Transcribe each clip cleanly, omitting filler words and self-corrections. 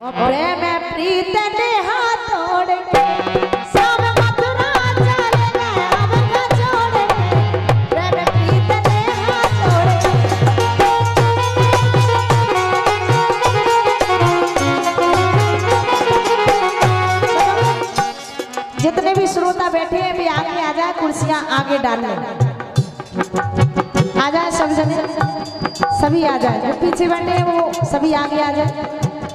प्रेम प्रीत ने हाथ तोड़ के सब मथुरा चले गए हमका छोड़ के। प्रेम प्रीत ने हाथ तोड़ के। जितने भी श्रोता बैठे हैं भी आगे आ जाए, कुर्सियां आगे डाल लें, आ जाए सभी आ जाए। जो पीछे बैठे हैं वो सभी आगे आ जाए।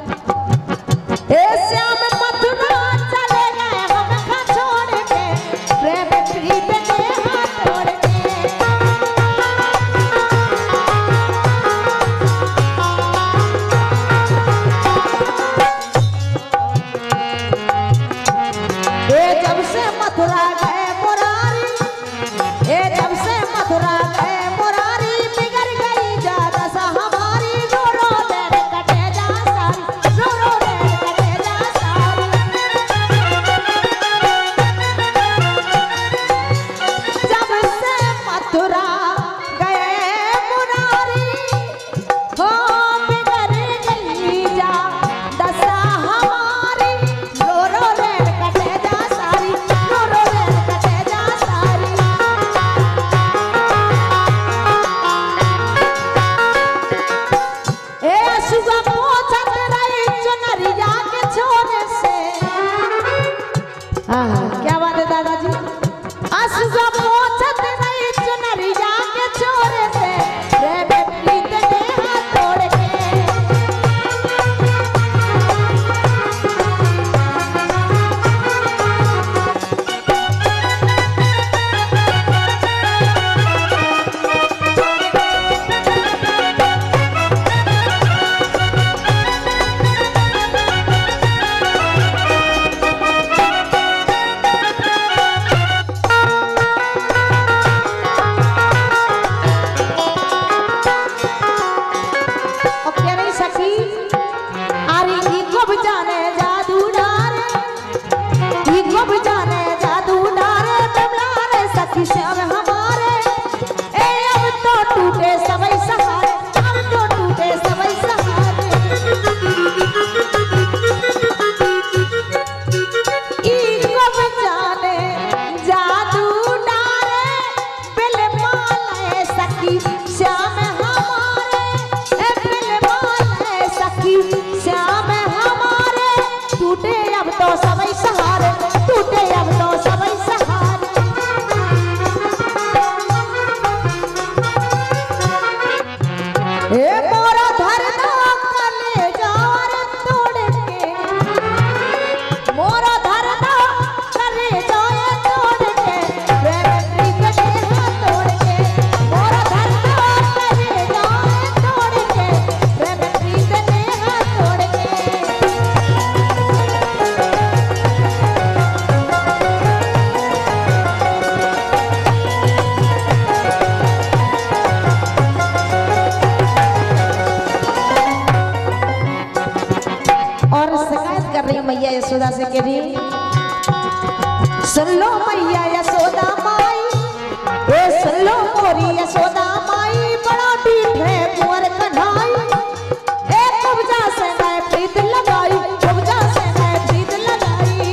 श्याम मथुरा चले गए हमका छोड़ के। प्रेम प्रीत ने हाथ तोड़ के। जब से मथुरा गए मुरारी, जब से मथुरा गए मुरारी, बिगड़ गई ज्यादा सा हमारी। रो रो देर कटे जा सारी, रो रो देर कटे जा सारी। जब से मथुरा गए मुरारी, हो बिगड़ गई ज्यादा सा हमारी। रो रो देर कटे जा सारी, रो रो देर कटे जा सारी। सुगा पोछत रही चुनरिया के छोरे से। क्या बात है दादाजी। सुगा पोछत रही चुनरिया के छोरे से। प्रेम प्रीत ने हाथ तोड़ के। श्याम हमारे अब तो टूटे सबई सहारे, अब तो टूटे सबई सहारे। को जाने जादू डारे, बिल माले सखी श्याम हमारे। बिल माले सखी श्याम हमारे। टूटे अब तो सबई सहारे, टूटे अब तो सबई सहारे। मोरा धरना कलेजा रे तोड़ के। मोरा धरना कलेजा रे तोड़ के। प्रेम प्रीत ने हाथ तोड़ के। मोरा धरना कलेजा रे तोड़ के। प्रेम प्रीत ने हाथ तोड़ के। और शिकायत कर रही हूँ मैया यशोदा से कह रही, सुन लो मैया यशोदा माई, सुन लो मोरी यशोदा माई। बड़ा पीठ है कुंवर कन्हाई, कब्जा से मैं प्रीत लगाई, कब्जा से मैं प्रीत लगाई।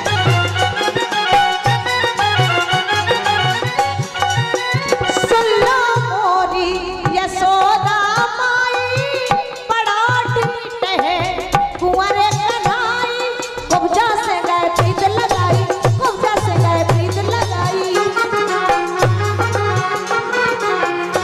सुन लो मोरी यशोदा माई, बड़ा पीठ है कुंवर कन्हाई। कब्जा से गए प्रीत लगाई, कब्जा से गए प्रीत लगाई।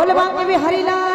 बोल बांके बिहारी लाल